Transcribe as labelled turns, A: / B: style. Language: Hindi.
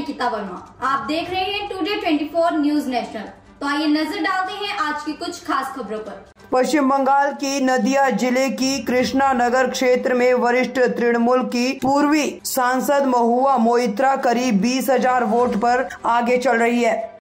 A: निकिता वर्मा। आप देख रहे हैं टुडे 24 न्यूज नेशनल। तो आइए नजर डालते हैं आज की कुछ खास खबरों पर।
B: पश्चिम बंगाल की नदिया जिले की कृष्णा नगर क्षेत्र में वरिष्ठ तृणमूल की पूर्वी सांसद महुआ मोइत्रा करीब 20,000 वोट पर आगे चल रही है।